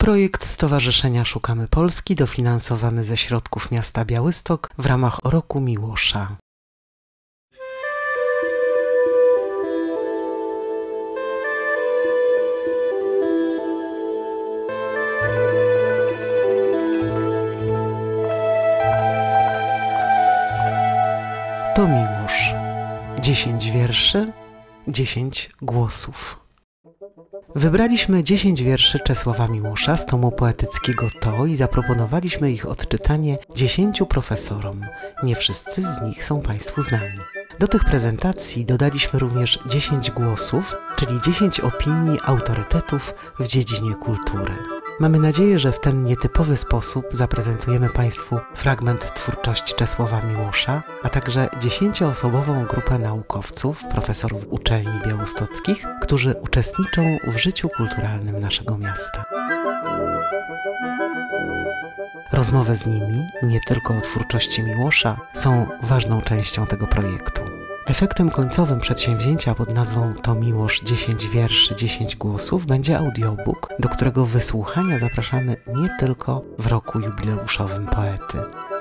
Projekt Stowarzyszenia Szukamy Polski, dofinansowany ze środków miasta Białystok w ramach Roku Miłosza. To Miłosz. 10 wierszy, 10 głosów. Wybraliśmy 10 wierszy Czesława Miłosza z tomu poetyckiego To i zaproponowaliśmy ich odczytanie 10 profesorom. Nie wszyscy z nich są Państwu znani. Do tych prezentacji dodaliśmy również 10 głosów, czyli 10 opinii autorytetów w dziedzinie kultury. Mamy nadzieję, że w ten nietypowy sposób zaprezentujemy Państwu fragment twórczości Czesława Miłosza, a także 10-osobową grupę naukowców, profesorów uczelni białostockich, którzy uczestniczą w życiu kulturalnym naszego miasta. Rozmowy z nimi, nie tylko o twórczości Miłosza, są ważną częścią tego projektu. Efektem końcowym przedsięwzięcia pod nazwą To Miłosz 10 wierszy, 10 głosów będzie audiobook, do którego wysłuchania zapraszamy nie tylko w roku jubileuszowym poety.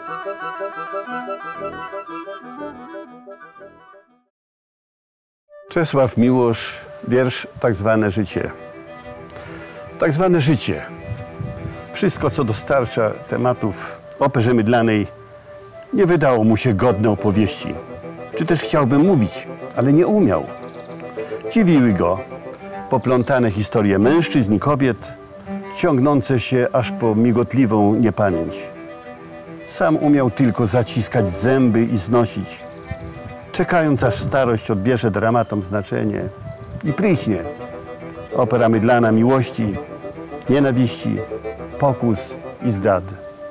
Czesław Miłosz, wiersz Tak zwane życie. Tak zwane życie. Wszystko, co dostarcza tematów operze mydlanej, nie wydało mu się godne opowieści. Czy też chciałby mówić, ale nie umiał. Dziwiły go poplątane historie mężczyzn i kobiet, ciągnące się aż po migotliwą niepamięć. Sam umiał tylko zaciskać zęby i znosić, czekając aż starość odbierze dramatom znaczenie i pryśnie. Opera mydlana miłości, nienawiści, pokus i zdrad.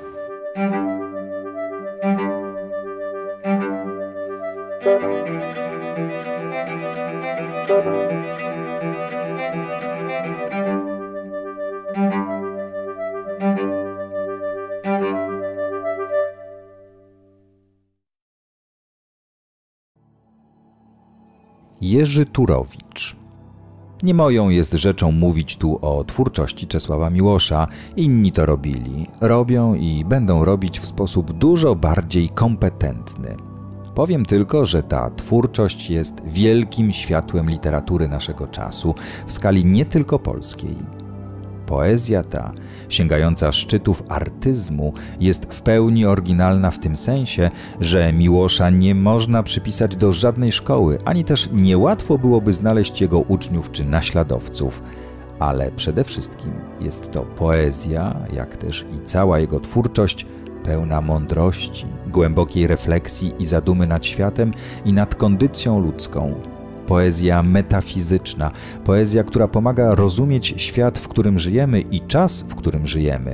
Jerzy Turowicz. Nie moją jest rzeczą mówić tu o twórczości Czesława Miłosza. Inni to robili, robią i będą robić w sposób dużo bardziej kompetentny. Powiem tylko, że ta twórczość jest wielkim światłem literatury naszego czasu w skali nie tylko polskiej. Poezja ta, sięgająca szczytów artyzmu, jest w pełni oryginalna w tym sensie, że Miłosza nie można przypisać do żadnej szkoły, ani też niełatwo byłoby znaleźć jego uczniów czy naśladowców. Ale przede wszystkim jest to poezja, jak też i cała jego twórczość, pełna mądrości, głębokiej refleksji i zadumy nad światem i nad kondycją ludzką. Poezja metafizyczna, poezja, która pomaga rozumieć świat, w którym żyjemy i czas, w którym żyjemy.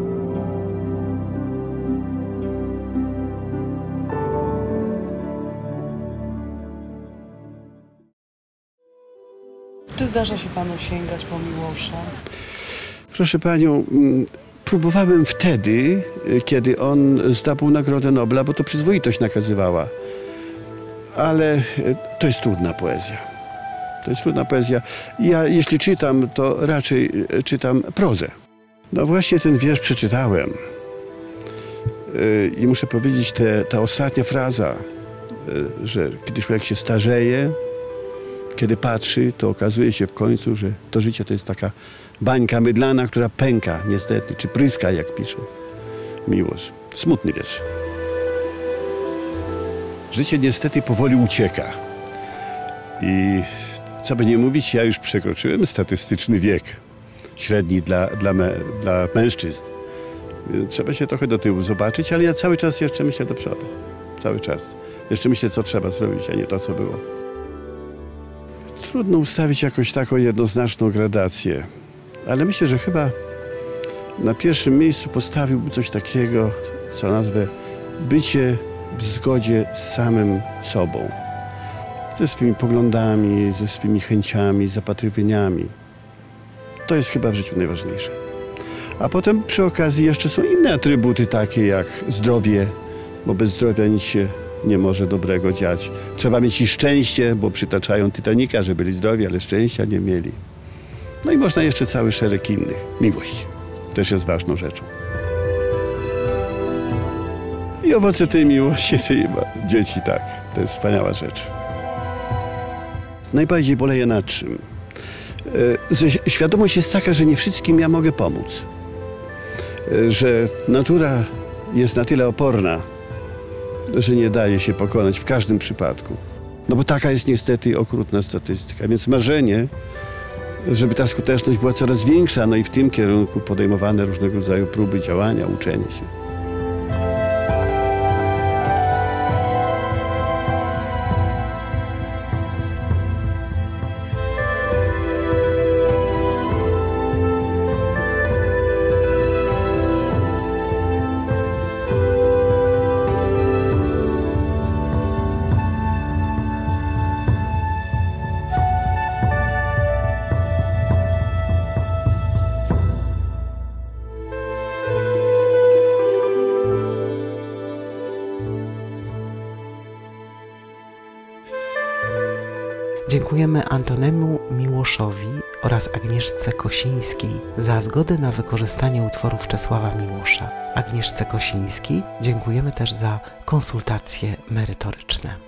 Czy zdarza się Panu sięgać po Miłosza? Proszę Panią, próbowałem wtedy, kiedy on zdobył Nagrodę Nobla, bo to przyzwoitość nakazywała. Ale to jest trudna poezja. To jest trudna poezja. Ja, jeśli czytam, to raczej czytam prozę. No właśnie ten wiersz przeczytałem. I muszę powiedzieć, ta ostatnia fraza, że kiedy człowiek się starzeje, kiedy patrzy, to okazuje się w końcu, że to życie to jest taka bańka mydlana, która pęka niestety, czy pryska, jak pisze Miłosz. Smutny wiersz. Życie niestety powoli ucieka. I co by nie mówić, ja już przekroczyłem statystyczny wiek średni dla mężczyzn. Trzeba się trochę do tyłu zobaczyć, ale ja cały czas jeszcze myślę do przodu. Cały czas. Jeszcze myślę, co trzeba zrobić, a nie to, co było. Trudno ustawić jakoś taką jednoznaczną gradację, ale myślę, że chyba na pierwszym miejscu postawiłbym coś takiego, co nazwę bycie w zgodzie z samym sobą, ze swymi poglądami, ze swymi chęciami, zapatrywaniami. To jest chyba w życiu najważniejsze. A potem przy okazji jeszcze są inne atrybuty takie jak zdrowie, bo bez zdrowia nic się nie może dobrego dziać. Trzeba mieć i szczęście, bo przytaczają Titanica, że byli zdrowi, ale szczęścia nie mieli. No i można jeszcze cały szereg innych. Miłość. też jest ważną rzeczą. I owoce tej miłości, tej dzieci, tak, to jest wspaniała rzecz. Najbardziej boleję nad czym? Świadomość jest taka, że nie wszystkim ja mogę pomóc. Że natura jest na tyle oporna, że nie daje się pokonać w każdym przypadku. No bo taka jest niestety okrutna statystyka. Więc marzenie, żeby ta skuteczność była coraz większa, no i w tym kierunku podejmowane różnego rodzaju próby działania, uczenie się. Dziękujemy Antonemu Miłoszowi oraz Agnieszce Kosińskiej za zgodę na wykorzystanie utworów Czesława Miłosza. Agnieszce Kosińskiej dziękujemy też za konsultacje merytoryczne.